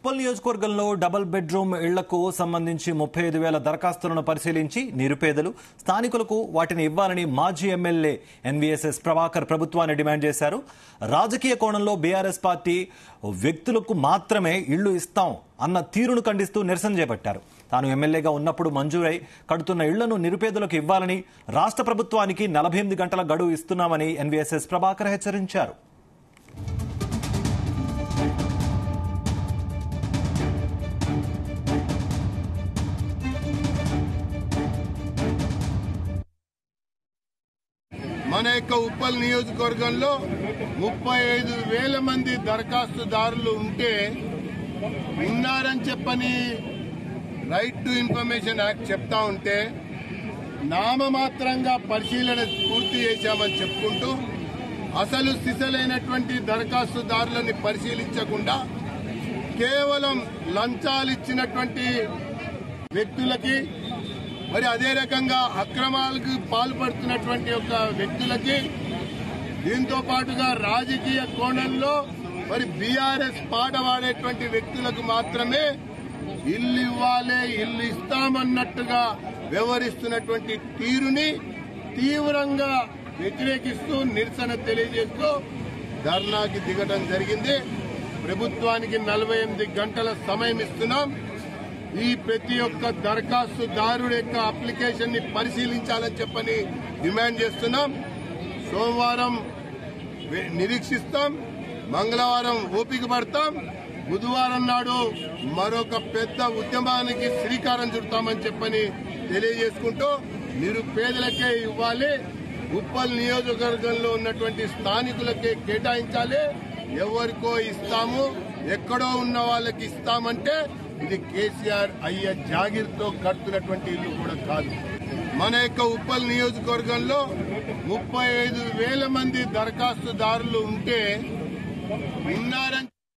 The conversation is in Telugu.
ఉప్పల్ నియోజకవర్గంలో డబుల్ బెడ్రూమ్ ఇళ్లకు సంబంధించి 35,000 దరఖాస్తులను పరిశీలించి నిరుపేదలు స్థానికులకు వాటిని ఇవ్వాలని మాజీ ఎమ్మెల్యే ఎన్వీఎస్ఎస్ ప్రభాకర్ ప్రభుత్వాన్ని డిమాండ్ చేశారు. రాజకీయ కోణంలో బీఆర్ఎస్ పార్టీ వ్యక్తులకు మాత్రమే ఇళ్లు ఇస్తాం అన్న తీరును ఖండిస్తూ నిరసన చేపట్టారు. తాను ఎమ్మెల్యేగా ఉన్నప్పుడు మంజూరై కడుతున్న ఇళ్లను నిరుపేదలకు ఇవ్వాలని రాష్ట్ర ప్రభుత్వానికి 48 గంటల గడువు ఇస్తున్నామని ఎన్వీఎస్ఎస్ ప్రభాకర్ హెచ్చరించారు. మన యొక్క ఉప్పల్ నియోజకవర్గంలో 35,000 మంది దరఖాస్తుదారులు ఉంటే ఉన్నారని చెప్పని రైట్ టు ఇన్ఫర్మేషన్ యాక్ట్ చెప్తా ఉంటే నామమాత్రంగా పరిశీలన పూర్తి చేశామని చెప్పుకుంటూ అసలు సిసలైనటువంటి దరఖాస్తుదారులని పరిశీలించకుండా కేవలం లంచాలు ఇచ్చినటువంటి వ్యక్తులకి మరి అదే రకంగా అక్రమాలకు పాల్పడుతున్నటువంటి ఒక వ్యక్తులకి దీంతో పాటుగా రాజకీయ కోణంలో మరి బీఆర్ఎస్ పాట వాడేటువంటి వ్యక్తులకు మాత్రమే ఇల్లు ఇవ్వాలి, ఇల్లు ఇస్తామన్నట్టుగా వ్యవహరిస్తున్నటువంటి తీరుని తీవ్రంగా వ్యతిరేకిస్తూ నిరసన తెలియజేస్తూ ధర్నాకి దిగడం జరిగింది. ప్రభుత్వానికి 48 గంటల సమయం ఇస్తున్నాం. ఈ ప్రతి ఒక్క దరఖాస్తుదారుడు యొక్క అప్లికేషన్ ని పరిశీలించాలని చెప్పని డిమాండ్ చేస్తున్నాం. సోమవారం నిరీక్షిస్తాం, మంగళవారం ఓపిక పడతాం, బుధవారం నాడు మరొక పెద్ద ఉద్యమానికి శ్రీకారం చుడతామని చెప్పని తెలియజేసుకుంటూ నిరుపేదలకే ఇవ్వాలి, ఉప్పల్ నియోజకవర్గంలో ఉన్నటువంటి స్థానికులకే కేటాయించాలి, ఎవరికో ఇస్తాము ఎక్కడో ఉన్న వాళ్ళకి ఇస్తామంటే ఇది కేసీఆర్ అయ్యే జాగీర్తో కడుతున్నటువంటి ఇల్లు కూడా కాదు. మన యొక్క ఉప్పల్ నియోజకవర్గంలో 35,000 మంది దరఖాస్తుదారులు ఉంటే ఉన్నారని